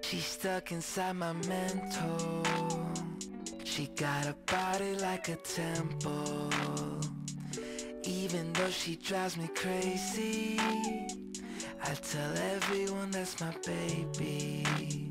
She's stuck inside my mental. She got a body like a temple. Even though she drives me crazy, I tell everyone that's my baby.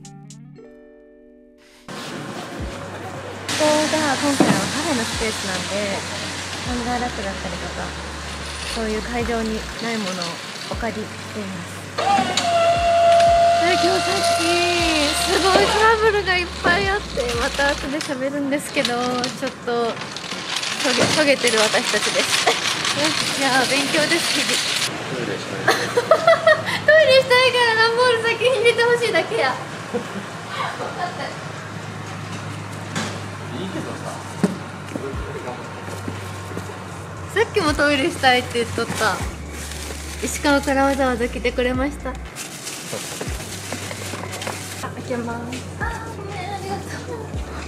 ここが今回のカフェのスペースなんで、ハンガーラックだったりとかそういう会場にないものをお借りしています。今日さっきすごいトラブルがいっぱいあって、また後で喋るんですけど、ちょっとしょげてる私たちです。いや勉強です。日々トイレしたいから段ボール先に入れてほしいだけや。分かったいいけどさっきもトイレしたいって言っとった。石川からわざわざ来てくれました。開けます。あ、ごめん、ありがとう。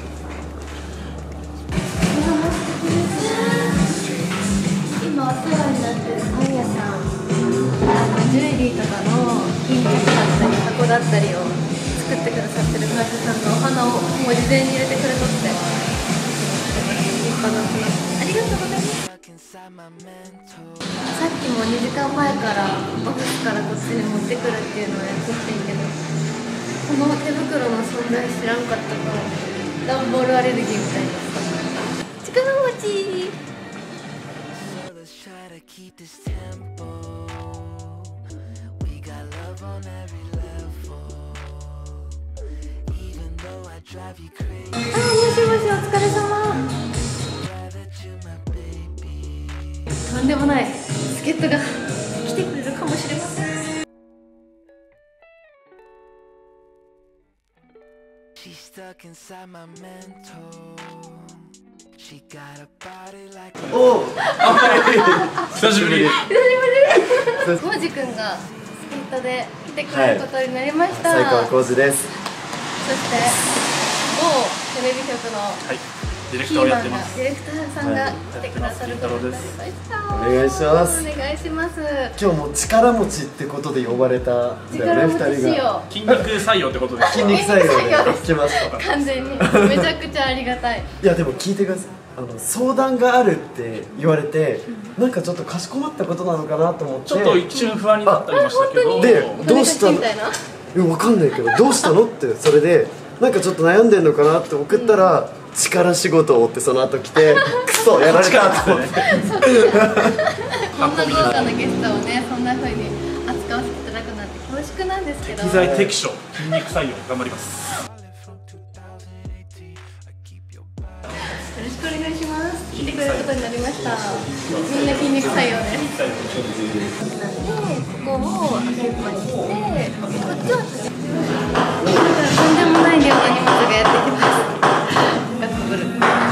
今お世話になってるパン屋さん、ジュエリーとかの金額だったり箱だったりを作ってくださってる会社さんがお花をもう事前に入れてくれとって、立派なお花、ありがとうございます。さっきも2時間前からオフィスからこっちに持ってくるっていうのをやっとってんけど、この手袋の存在知らんかったから段ボールアレルギーみたいになった。力持ち。あ、もしもし、お疲れ様。とんでもない助っ人が来てくれるかもしれません。 おお、久しぶり。 もじくんが助っ人で来てくれることになりました。 斉川浩司です。 そして某テレビ局のディレクターをやってます。 ディレクターさんが来てくださることになりました。 お願いします。 お願いします。 今日も力持ちってことで呼ばれたんだよね、2人が。 筋肉採用ってことですか。 筋肉採用で来ました。 完全にめちゃくちゃありがたい。 いやでも聞いてください。相談があるって言われて、なんかちょっとかしこまったことなのかなと思って、 ちょっと一瞬不安になったりましたけど、 でどうしたの？ みたいな。 わかんないけどどうしたのってそれでなんかちょっと悩んでんのかなって送ったら、力仕事をってその後来てクソやられたと思って。 こんな豪華なゲストをね、そんな風に扱わせていただくなんて恐縮なんですけど。 適材適所、筋肉採用頑張ります。 よろしくお願いします。来てくれることになりました。みんな筋肉採用です。なんでここを開けっぱにして、こっちはとんでもない量の荷物がやってきます。ガッツブル。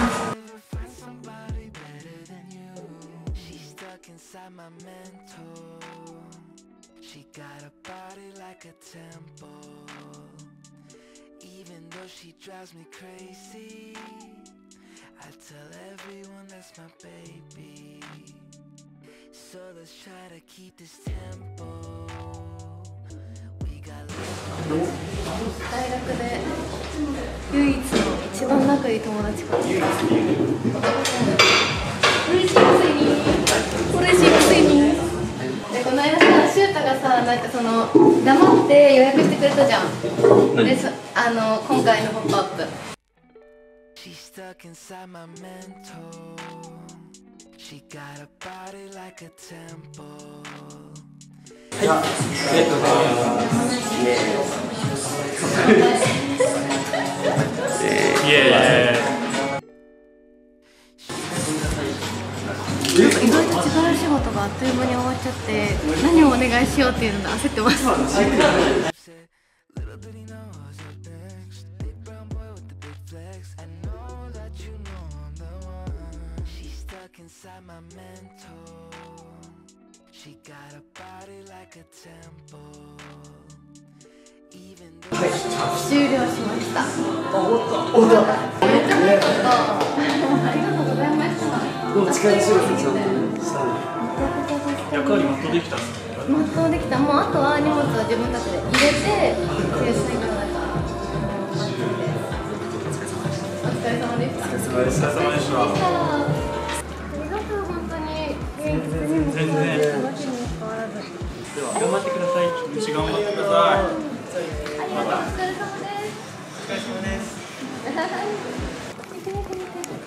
I tell everyone that's my baby. So let's try to keep this tempo. We got 大学で唯一の一番仲いい友達から嬉しいくせに嬉しいくせに。でこの間さ、シュータがさ、なんかその黙って予約してくれたじゃん。で今回のポップアップ。 Stuck inside my mental. She got a body like a temple. イエ意外と力仕事があっという間に終わっちゃって、何をお願いしようっていうので焦ってます。 Inside my mental, she got a body like a temple. Even though 終了しました。 おだ。 めっちゃ良かった。ありがとうございました。 でも力仕事ちゃんとしたね。 役割全うできたんですか。 全うできた。もうあとは荷物を自分たちで入れて、最後なんかれ様でした。 お疲れ様でした。 お疲れ様でした。 ありがとう、本当に。元気にも全然その日にも変わらず。 では頑張ってください。一日頑張ってください。 ありがとう、お疲れ様です。 お疲れ様です。 見て見て見て。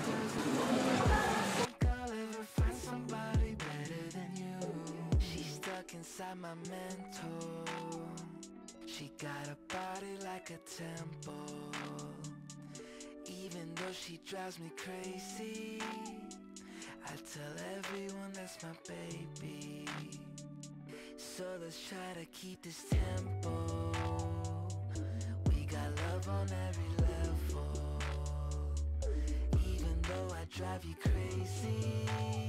Inside my mental, she got a body like a temple. Even though she drives me crazy, I tell everyone that's my baby. So let's try to keep this tempo. We got love on every level. Even though I drive you crazy.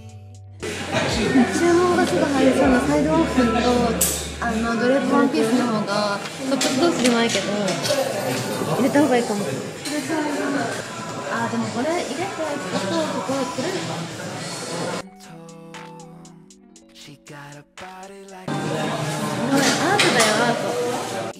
注文がすぐ入りそうなサイドオープンとドレッドワンピースの方がトップス同士じゃないけど入れた方がいいかも。あ、でもこれ入れてここ取れるか。アートだよ、アート。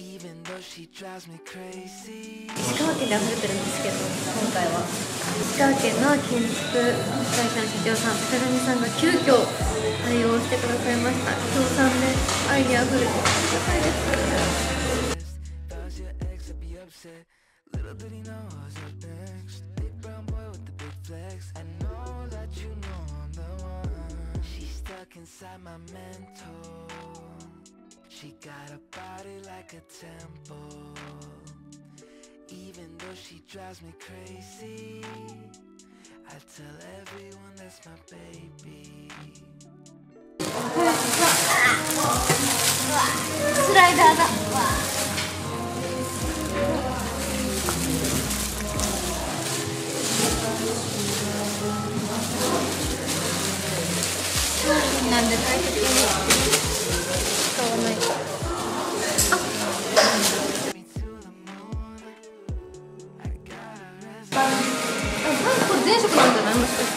石川県で溢れてるんですけど、今回は石川県の建築会社の社長さん、坂上さんが急遽対応してくださいました。協賛でアイデア溢れて高いです。 She got a body like a temple. Even though she drives me crazy, I tell everyone that's my baby. スライダーだ。なんで大切に使わない。これ前職なんじゃない、もしかして。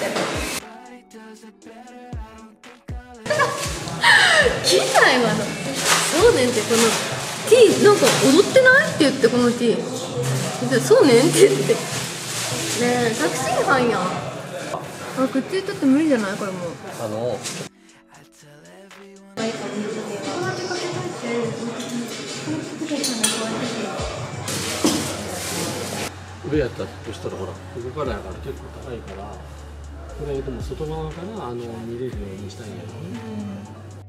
聞いた今の。そうねんって、この T なんか踊ってないって言って、この T そうねんって言ってねえ、タクシー班やん。あ、くっついとって無理じゃないこれも。 上やったとしたらほらここからやから結構高いから、これでも外側から見れるようにしたいんやろね。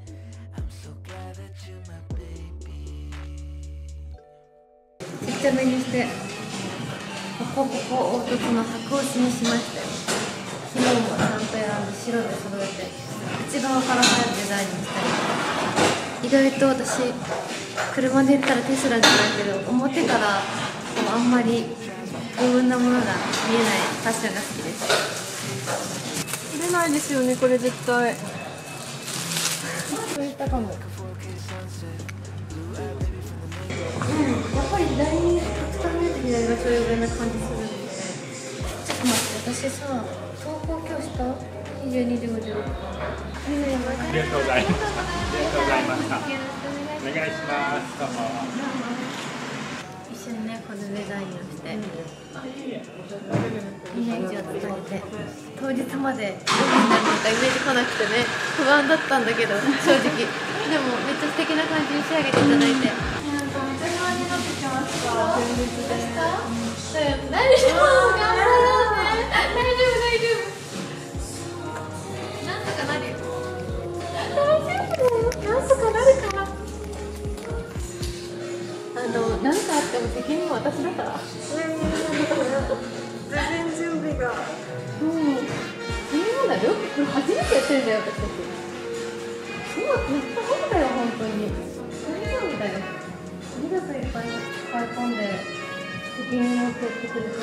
ちっちゃめにして、ここ凹凸の白押しにしましたよ。紐もちゃんと選んで白で揃えて、内側から入るデザインにしたり。意外と私車で言ったらテスラじゃないけど、表からあんまり余分なものが見えないファッションが好きです。出ないですよね、これ絶対。そういったかも。やっぱり左にたくさん見えて左がそういう上な感じするんで。ちょっと待って、私さ、登校今日した22時56分。みんなやばい。 ありがとうございました。ありがとうございました。お願いします。どうも。 一緒にね、このデザインをして、イメージを伝えて、当日までどうになるのかイメージ来なくてね、不安だったんだけど、正直。でもめっちゃ素敵な感じに仕上げていただいて。大丈夫、頑張ろうね。大丈夫、大丈夫。なんとかなるよ。大丈夫だよ。なんとかなるから。なんかあっても責任は私だから。 全然準備が。 そうなんだよ。これ初めてやってるんだよ、私たち。そう、めっちゃそうだよ、本当に。大丈夫だよ。ありがとう、いっぱい使い込んで責任を持ってやってくれて。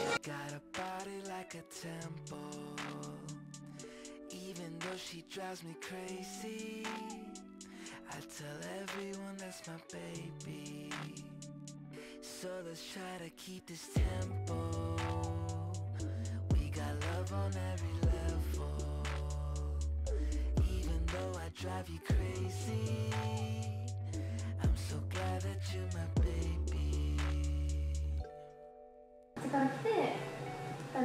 Drive you crazy. I'm so glad that you're my baby. 使って、2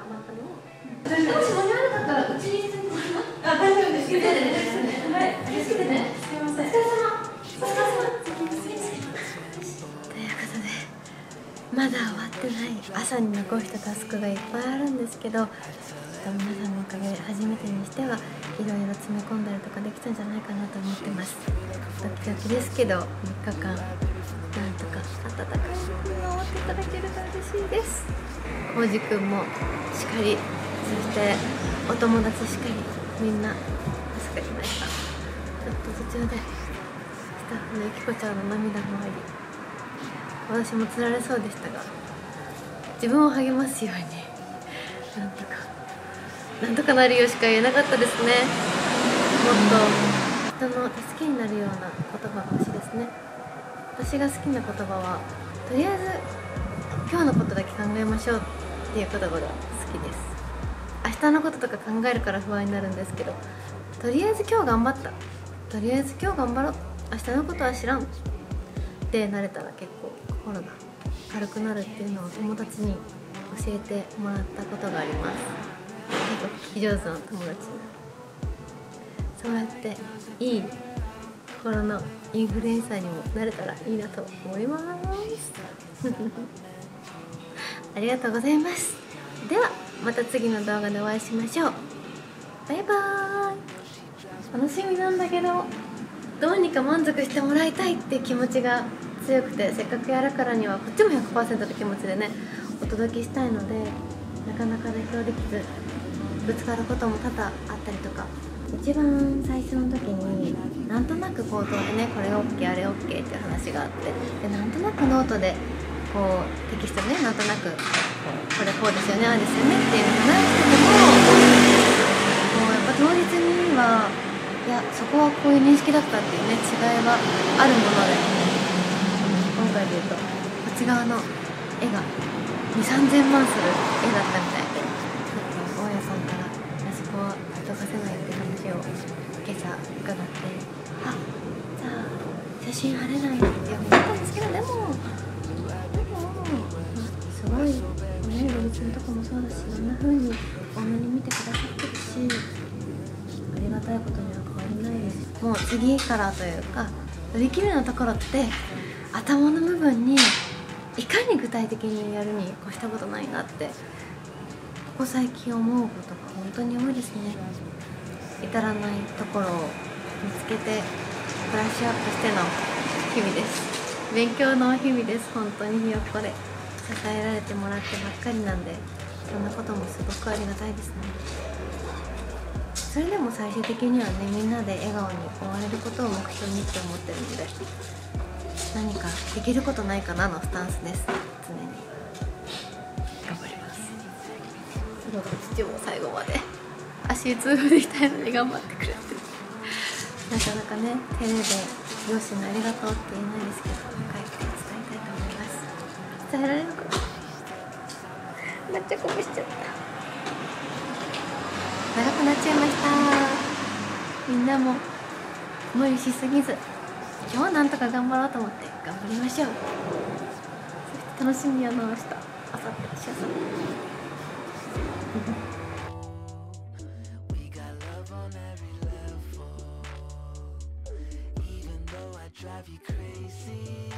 もし間に合わなかったらうちに来てもらいます。あ、大丈夫です。はい、気をつけてね。すみません。お疲れ様。お疲れ様。ということで、まだ終わってない朝に残したタスクがいっぱいあるんですけど、皆さんのおかげで初めてにしてはいろいろ詰め込んだりとかできたんじゃないかなと思ってます。ドキドキですけど、3日間なんとか温かい見守っていただけると嬉しいです。コウジくんもしっかり、そしてお友達しっかり、みんな助かりました。ちょっと途中でスタッフのゆきこちゃんの涙もあり、私もつられそうでしたが、自分を励ますようになんとかなるよしか言えなかったですね。もっと人の助けになるような言葉が欲しいですね。私が好きな言葉は、とりあえず今日のことだけ考えましょうっていう言葉が好きです。明日のこととか考えるから不安になるんですけど、とりあえず今日頑張った、とりあえず今日頑張ろう、明日のことは知らんってなれたら結構心が軽くなるっていうのを友達に教えてもらったことがあります。結構聞き上手な友達に、そうやっていい心のインフルエンサーにもなれたらいいなと思いますありがとうございます。ではまた次の動画でお会いしましょう。バイバーイ。楽しみなんだけど、どうにか満足してもらいたいって気持ちが強くて、せっかくやるからにはこっちも 100% の気持ちでねお届けしたいので、なかなか代表できずぶつかることも多々あったりとか、一番最初の時になんとなく口頭でね、これ OK あれ OK っていう話があって、でなんとなくノートでこうテキストでね、なんとなくこれこうですよね、ああですよねっていうのを話してても、もうやっぱ当日にはいやそこはこういう認識だったっていうね違いはあるもので、今回で言うとこっち側の絵が2,000-3,000万する絵だったみたいで、大家さんからそこはどかせないって話を今朝伺って、あ、じゃあ写真貼れないって思ったんですけど、でもすごいね、ロビちゃんとかもそうだし、いろんな風にこんなに見てくださってるし、ありがたいことには変わりないです。もう次からというか、振り切るのところって頭の部分にいかに具体的にやるに越したことないなってここ最近思うことが本当に多いですね。至らないところを見つけてブラッシュアップしての日々です。勉強の日々です。本当にひよっこで支えられてもらってばっかりなんで、そんなこともすごくありがたいですね。それでも最終的にはね、みんなで笑顔に終われることを目標にって思ってるので、何かできることないかなのスタンスです。常に頑張ります。すごく父も最後まで足痛風できたいのに頑張ってくれて、なかなかねテレビで両親のありがとうって言えないですけど、帰って伝えたいと思います。伝えられるかな。めっちゃこぼしちゃった。長くなっちゃいました。みんなも無理しすぎず、今日はなんとか頑張ろうと思って頑張りましょう。そして楽しみやな、明日、明後日、しあさって。 We got love on every level, even though I drive you crazy.